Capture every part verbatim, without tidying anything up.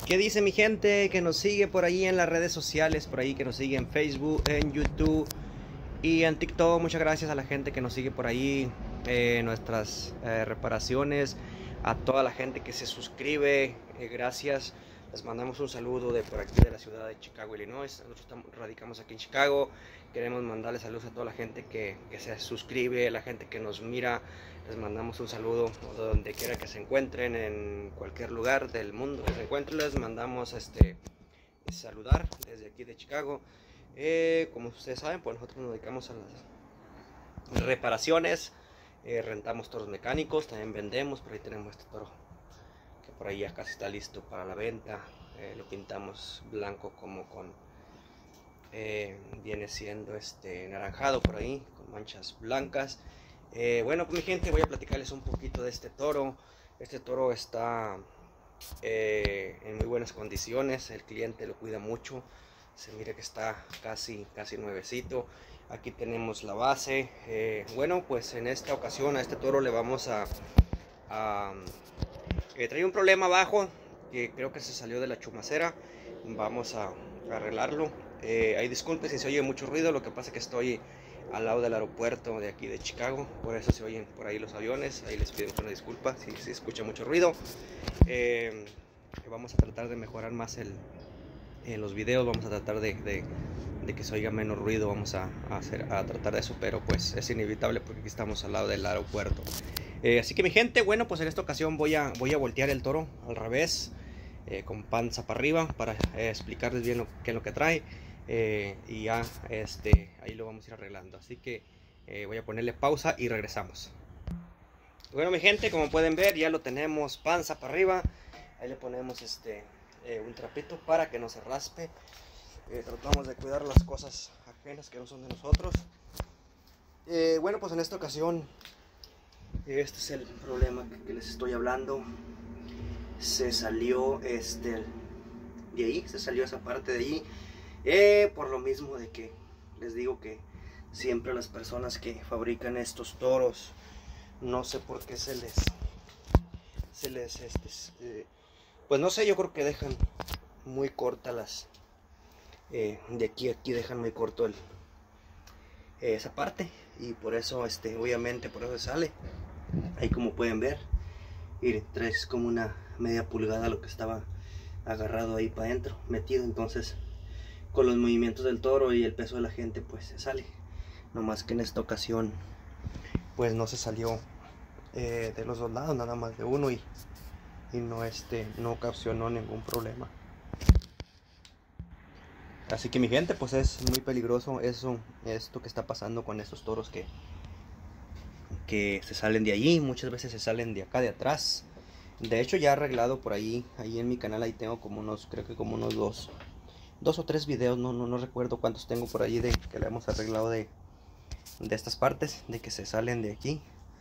¿Qué dice mi gente que nos sigue por ahí en las redes sociales? Por ahí que nos sigue en Facebook, en YouTube y en TikTok. Muchas gracias a la gente que nos sigue por ahí, eh, nuestras eh, reparaciones, a toda la gente que se suscribe, eh, gracias. Les mandamos un saludo de por aquí de la ciudad de Chicago, Illinois. Nosotros estamos, radicamos aquí en Chicago. Queremos mandarles saludos a toda la gente que, que se suscribe, la gente que nos mira. Les mandamos un saludo donde quiera que se encuentren, en cualquier lugar del mundo que se encuentren. Les mandamos este saludar desde aquí de Chicago. Eh, como ustedes saben, pues nosotros nos dedicamos a las reparaciones, eh, rentamos toros mecánicos, también vendemos. Por ahí tenemos este toro que por ahí ya casi está listo para la venta. Eh, lo pintamos blanco como con eh, viene siendo este naranjado por ahí, con manchas blancas. Eh, bueno, pues mi gente, voy a platicarles un poquito de este toro. Este toro está eh, en muy buenas condiciones, el cliente lo cuida mucho. Se mira que está casi casi nuevecito. Aquí tenemos la base. Eh, bueno, pues en esta ocasión a este toro le vamos a, a eh, trae un problema abajo que creo que se salió de la chumacera. Vamos a, a arreglarlo. Eh, ahí disculpen si se oye mucho ruido, lo que pasa es que estoy al lado del aeropuerto de aquí de Chicago, por eso se oyen por ahí los aviones. Ahí les pido una disculpa si se escucha mucho ruido. Eh, vamos a tratar de mejorar más el, en los videos, vamos a tratar de, de, de que se oiga menos ruido, vamos a, a, hacer, a tratar de eso, pero pues es inevitable porque aquí estamos al lado del aeropuerto. Eh, así que mi gente, bueno, pues en esta ocasión voy a, voy a voltear el toro al revés, eh, con panza para arriba, para eh, explicarles bien lo, qué es lo que trae. Eh, y ya este, ahí lo vamos a ir arreglando. Así que eh, voy a ponerle pausa y regresamos. Bueno mi gente, como pueden ver, ya lo tenemos panza para arriba. Ahí le ponemos este eh, un trapito para que no se raspe. Eh, tratamos de cuidar las cosas ajenas que no son de nosotros. Eh, bueno, pues en esta ocasión este es el problema que, que les estoy hablando. Se salió este de ahí, se salió esa parte de ahí. Eh, por lo mismo de que les digo que siempre las personas que fabrican estos toros, no sé por qué se les se les este, eh, pues no sé, yo creo que dejan muy cortas las eh, de aquí a aquí dejan muy corto el, eh, esa parte, y por eso este obviamente por eso sale ahí, como pueden ver. Miren, traes como una media pulgada lo que estaba agarrado ahí para adentro, metido. Entonces con los movimientos del toro y el peso de la gente pues se sale. No más que en esta ocasión pues no se salió eh, de los dos lados, nada más de uno, y, y no este no ocasionó ningún problema. Así que mi gente, pues es muy peligroso eso, esto que está pasando con estos toros que que se salen de allí. Muchas veces se salen de acá de atrás. De hecho ya arreglado por ahí, ahí en mi canal, ahí tengo como unos, creo que como unos dos dos o tres videos, no, no, no recuerdo cuántos tengo por allí, de que le hemos arreglado de, de estas partes, de que se salen de aquí.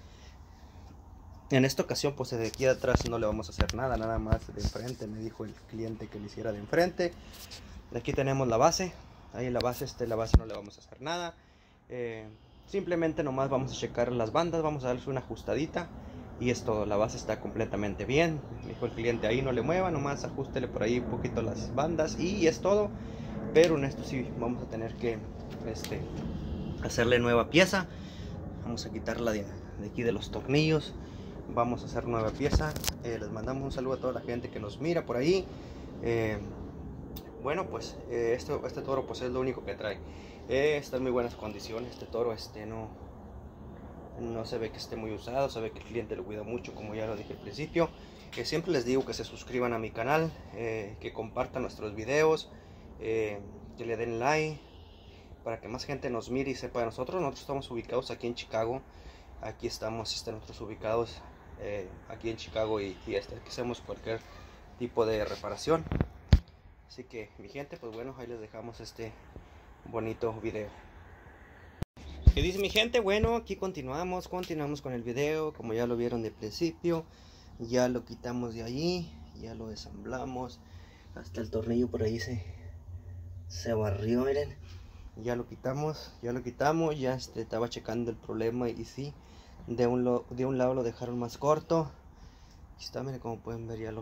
En esta ocasión pues de aquí de atrás no le vamos a hacer nada, nada más de enfrente. Me dijo el cliente que le hiciera de enfrente. Aquí tenemos la base, ahí la base, este, la base no le vamos a hacer nada. Eh, simplemente nomás vamos a checar las bandas, vamos a darles una ajustadita y es todo. La base está completamente bien. Me dijo el cliente, ahí no le mueva, nomás ajustele por ahí un poquito las bandas y es todo. Pero en esto sí vamos a tener que este, hacerle nueva pieza. Vamos a quitarla de, de aquí de los tornillos. Vamos a hacer nueva pieza. Eh, les mandamos un saludo a toda la gente que nos mira por ahí. Eh, bueno, pues eh, esto, este toro pues es lo único que trae. Eh, está en muy buenas condiciones. Este toro este no, no se ve que esté muy usado. Se ve que el cliente lo cuida mucho, como ya lo dije al principio. Que siempre les digo que se suscriban a mi canal, eh, que compartan nuestros videos, eh, que le den like para que más gente nos mire y sepa de nosotros. Nosotros estamos ubicados aquí en Chicago. Aquí estamos, están nosotros ubicados eh, aquí en Chicago, y, y este, aquí hacemos cualquier tipo de reparación. Así que mi gente, pues bueno, ahí les dejamos este bonito video. ¿Qué dice mi gente? Bueno, aquí continuamos, continuamos con el video. Como ya lo vieron de principio, ya lo quitamos de allí, ya lo desamblamos. Hasta el tornillo por ahí se, se barrió, miren. Ya lo quitamos, ya lo quitamos, ya este, estaba checando el problema y sí, de un, lo, de un lado lo dejaron más corto. Aquí está, miren, como pueden ver, ya lo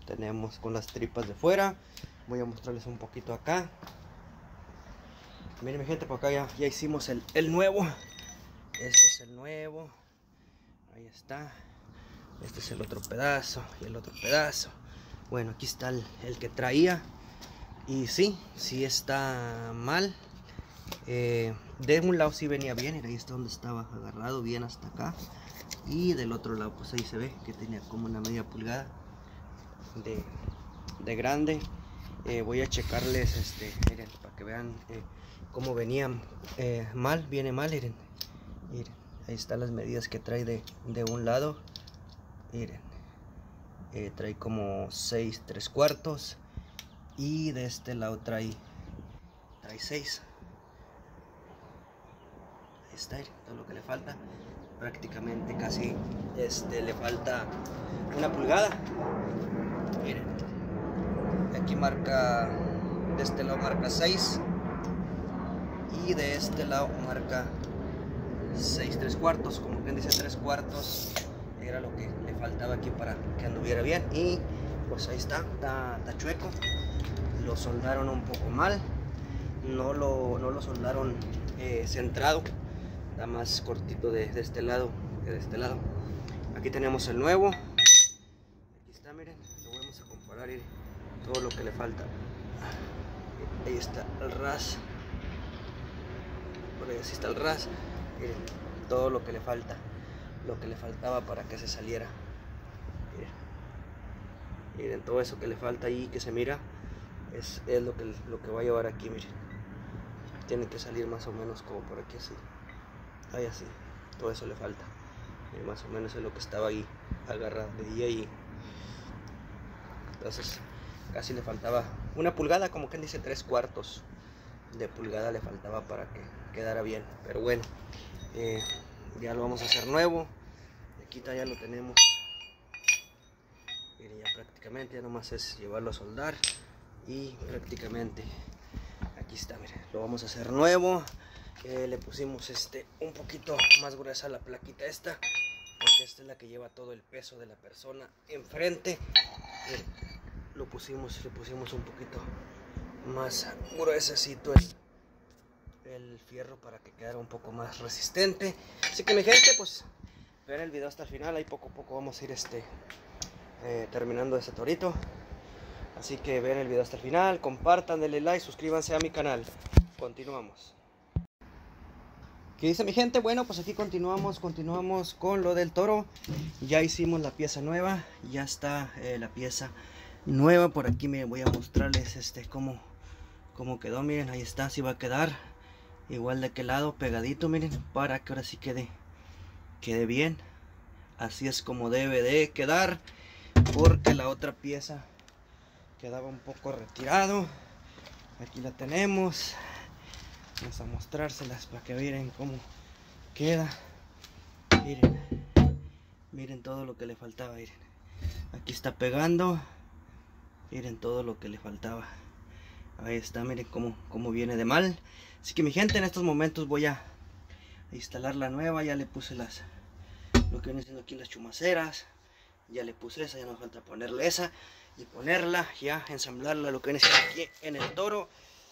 tenemos con las tripas de fuera. Voy a mostrarles un poquito acá. Miren mi gente, por acá ya, ya hicimos el, el nuevo. Este es el nuevo. Ahí está. Este es el otro pedazo y el otro pedazo. Bueno, aquí está el, el que traía. Y sí, sí está mal. Eh, de un lado sí venía bien. Ahí está donde estaba agarrado bien hasta acá. Y del otro lado pues ahí se ve que tenía como una media pulgada de, de grande. Eh, voy a checarles este, miren, para que vean eh, cómo venían eh, mal, viene mal, miren, miren, ahí están las medidas que trae de, de un lado, miren, eh, trae como seis tres cuartos y de este lado trae, trae seis. Ahí está, miren, todo lo que le falta, prácticamente casi este, le falta una pulgada, miren, aquí marca, de este lado marca seis. Y de este lado marca seis tres cuartos, como quien dice tres cuartos, era lo que le faltaba aquí para que anduviera bien. Y pues ahí está, está, está chueco. Lo soldaron un poco mal, no lo, no lo soldaron eh, centrado, está más cortito de, de este lado que de este lado. Aquí tenemos el nuevo, aquí está, miren, lo vamos a comparar y todo lo que le falta. Ahí está el ras. Por ahí así está el ras. Miren, todo lo que le falta, lo que le faltaba para que se saliera. Miren, miren todo eso que le falta ahí, que se mira, es, es lo, que, lo que va a llevar aquí. Miren, tiene que salir más o menos como por aquí así. Ahí así, todo eso le falta. Miren, más o menos es lo que estaba ahí agarrado de ahí. Entonces casi le faltaba una pulgada, como quien dice tres cuartos de pulgada le faltaba para que quedara bien. Pero bueno, eh, ya lo vamos a hacer nuevo. Aquí ya lo tenemos. Miren, ya prácticamente ya nomás es llevarlo a soldar y prácticamente aquí está. Miren, lo vamos a hacer nuevo. Eh, le pusimos este un poquito más gruesa a la plaquita esta, porque esta es la que lleva todo el peso de la persona enfrente. Miren, lo pusimos, le pusimos un poquito más gruesecito el, el fierro para que quedara un poco más resistente. Así que mi gente, pues vean el video hasta el final. Ahí poco a poco vamos a ir este eh, terminando ese torito. Así que vean el video hasta el final, compartan, denle like, suscríbanse a mi canal. Continuamos. ¿Qué dice mi gente? Bueno, pues aquí continuamos, continuamos con lo del toro. Ya hicimos la pieza nueva, ya está eh, la pieza nueva. Por aquí me voy a mostrarles este cómo, cómo quedó. Miren, ahí está, así va a quedar igual de aquel lado, pegadito, miren, para que ahora sí quede quede bien. Así es como debe de quedar, porque la otra pieza quedaba un poco retirado. Aquí la tenemos, vamos a mostrárselas para que miren cómo queda. Miren, miren todo lo que le faltaba, miren, aquí está pegando. Miren todo lo que le faltaba. Ahí está, miren cómo, cómo viene de mal. Así que mi gente, en estos momentos voy a instalar la nueva. Ya le puse las, lo que viene siendo aquí las chumaceras. Ya le puse esa, ya nos falta ponerle esa. Y ponerla, ya ensamblarla, lo que viene siendo aquí en el toro.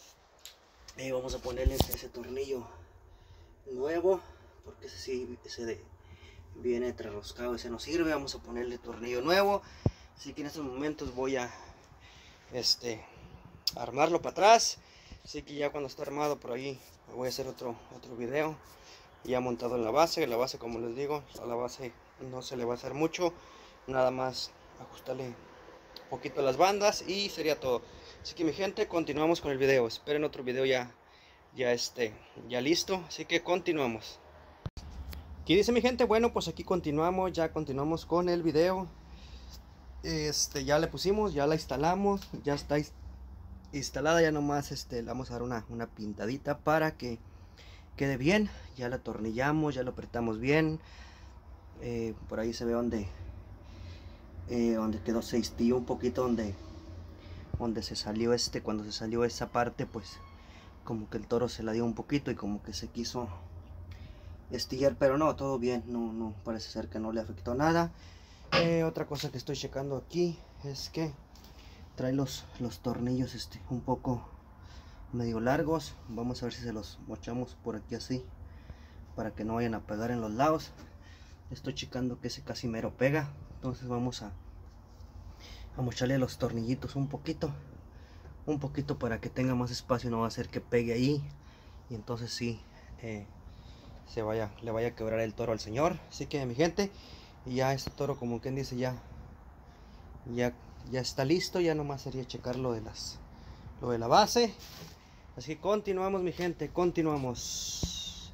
Y vamos a ponerle ese tornillo nuevo, porque ese sí, ese de, viene trasroscado, ese no sirve. Vamos a ponerle tornillo nuevo. Así que en estos momentos voy a este armarlo para atrás. Así que ya cuando está armado por ahí voy a hacer otro otro video ya montado en la base. La base, como les digo, a la base no se le va a hacer mucho, nada más ajustarle un poquito las bandas y sería todo. Así que mi gente, continuamos con el video. Esperen otro video ya ya este ya listo, así que continuamos. ¿Qué dice mi gente? Bueno, pues aquí continuamos, ya continuamos con el video. Este, ya le pusimos, ya la instalamos, ya está instalada. Ya nomás este, le vamos a dar una, una pintadita para que quede bien. Ya la atornillamos, ya lo apretamos bien. Eh, por ahí se ve donde eh, donde quedó seis tío, un poquito donde donde se salió este, cuando se salió esa parte, pues como que el toro se la dio un poquito y como que se quiso estillar, pero no, todo bien, no, no, parece ser que no le afectó nada. Eh, otra cosa que estoy checando aquí es que trae los, los tornillos este un poco medio largos. Vamos a ver si se los mochamos por aquí así para que no vayan a pegar en los lados. Estoy checando que ese casi mero pega, entonces vamos a, a mocharle los tornillitos un poquito un poquito para que tenga más espacio, no va a hacer que pegue ahí y entonces sí eh, se vaya, le vaya a quebrar el toro al señor. Así que mi gente, ya este toro, como quien dice, ya ya ya está listo. Ya nomás sería checar lo de las lo de la base. Así que continuamos mi gente, continuamos.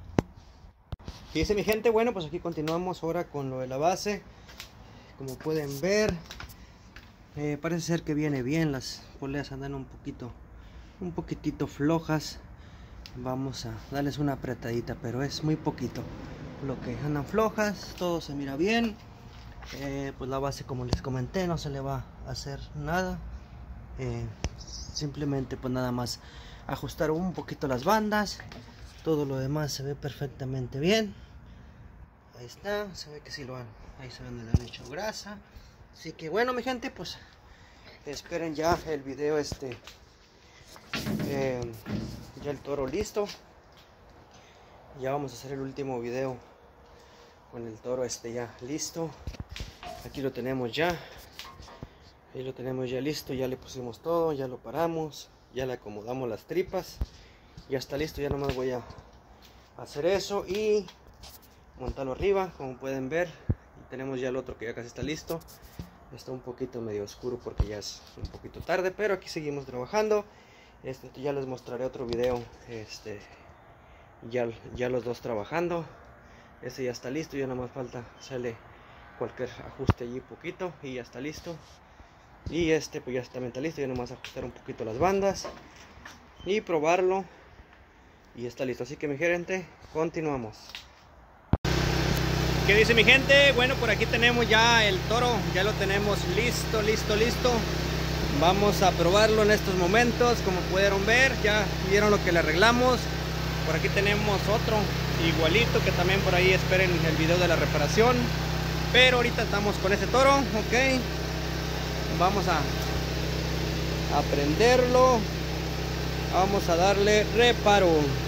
Fíjense mi gente, bueno pues aquí continuamos ahora con lo de la base. Como pueden ver, eh, parece ser que viene bien. Las poleas andan un poquito un poquitito flojas. Vamos a darles una apretadita, pero es muy poquito lo que andan flojas. Todo se mira bien. Eh, pues la base, como les comenté, no se le va a hacer nada. Eh, simplemente pues nada más ajustar un poquito las bandas. Todo lo demás se ve perfectamente bien. Ahí está, se ve que sí lo han, ahí se ve donde le han hecho grasa. Así que bueno mi gente, pues esperen ya el video este eh, ya el toro listo. Ya vamos a hacer el último video con el toro este ya listo. Aquí lo tenemos ya, ahí lo tenemos ya listo. Ya le pusimos todo, ya lo paramos, ya le acomodamos las tripas, ya está listo. Ya nomás voy a hacer eso y montarlo arriba. Como pueden ver, y tenemos ya el otro que ya casi está listo. Está un poquito medio oscuro porque ya es un poquito tarde, pero aquí seguimos trabajando. Este, ya les mostraré otro video, este, ya, ya los dos trabajando. Este ya está listo, ya nada más falta hacerle cualquier ajuste allí poquito y ya está listo. Y este pues ya está, está listo, ya nada más ajustar un poquito las bandas y probarlo y está listo. Así que mi gente, continuamos. ¿Qué dice mi gente? Bueno, por aquí tenemos ya el toro, ya lo tenemos listo, listo, listo. Vamos a probarlo en estos momentos. Como pudieron ver, ya vieron lo que le arreglamos. Por aquí tenemos otro igualito que también por ahí esperen el video de la reparación. Pero ahorita estamos con ese toro, ok. Vamos a, a prenderlo. Vamos a darle reparo.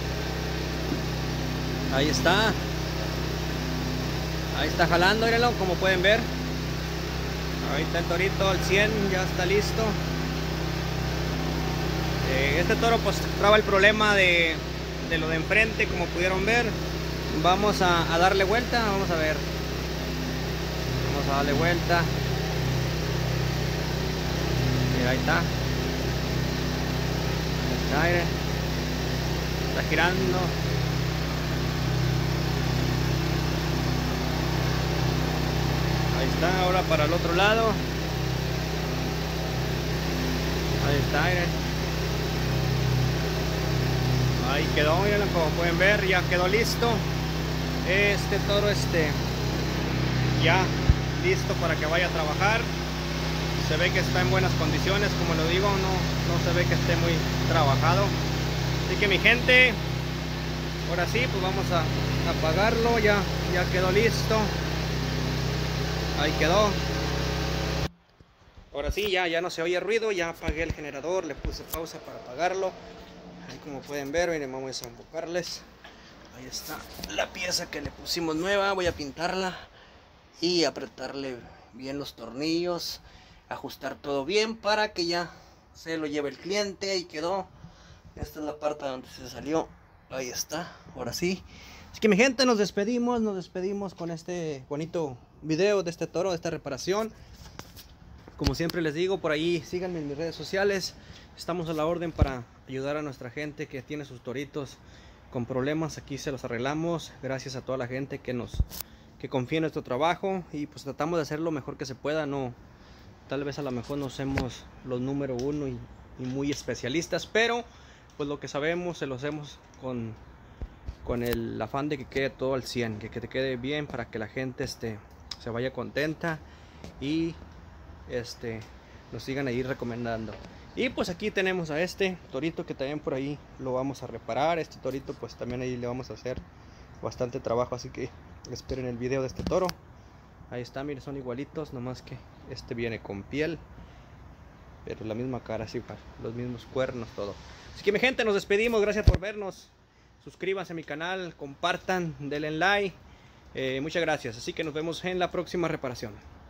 Ahí está. Ahí está jalando, mírenlo, como pueden ver. Ahorita el torito al cien, ya está listo. Eh, este toro pues traba el problema de, de lo de enfrente, como pudieron ver. Vamos a, a darle vuelta, vamos a ver. Vamos a darle vuelta. Mira, ahí está. Ahí está, miren. Está girando. Ahí está, ahora para el otro lado. Ahí está, miren. Ahí quedó, miren, como pueden ver, ya quedó listo. Este toro este ya listo para que vaya a trabajar. Se ve que está en buenas condiciones, como lo digo, no, no se ve que esté muy trabajado. Así que mi gente, ahora sí, pues vamos a apagarlo. Ya, ya quedó listo. Ahí quedó. Ahora sí, ya, ya no se oye ruido. Ya apagué el generador, le puse pausa para apagarlo. Ahí como pueden ver, miren, vamos a enfocarles. Ahí está la pieza que le pusimos nueva. Voy a pintarla y apretarle bien los tornillos, ajustar todo bien para que ya se lo lleve el cliente. Ahí quedó. Esta es la parte donde se salió. Ahí está, ahora sí. Así que mi gente, nos despedimos, nos despedimos con este bonito video de este toro, de esta reparación. Como siempre les digo, por ahí síganme en mis redes sociales. Estamos a la orden para ayudar a nuestra gente que tiene sus toritos con problemas. Aquí se los arreglamos. Gracias a toda la gente que nos que confía en nuestro trabajo. Y pues tratamos de hacer lo mejor que se pueda. No, tal vez a lo mejor no somos los número uno y, y muy especialistas, pero pues lo que sabemos se lo hacemos con, con el afán de que quede todo al cien, que, que te quede bien para que la gente este, se vaya contenta y este, nos sigan ahí recomendando. Y pues aquí tenemos a este torito que también por ahí lo vamos a reparar. Este torito pues también ahí le vamos a hacer bastante trabajo, así que esperen el video de este toro. Ahí está, miren, son igualitos, nomás que este viene con piel. pero la misma cara, sí, los mismos cuernos, todo. Así que mi gente, nos despedimos, gracias por vernos. Suscríbanse a mi canal, compartan, denle like. Eh, muchas gracias, así que nos vemos en la próxima reparación.